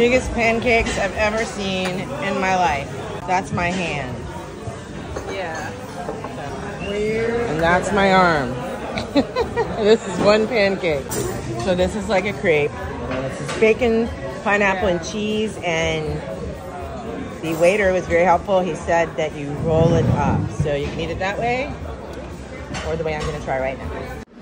biggest pancakes I've ever seen in my life. That's my hand. Yeah. And that's my arm. This is one pancake. So this is like a crepe. And this is bacon, pineapple, and cheese. And the waiter was very helpful. He said that you roll it up. So you can eat it that way or the way I'm going to try right now.